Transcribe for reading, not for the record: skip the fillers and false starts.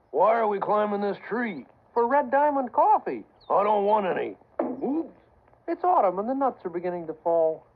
Why are we climbing this tree? For Red Diamond coffee. I don't want any. Oops. It's autumn and the nuts are beginning to fall.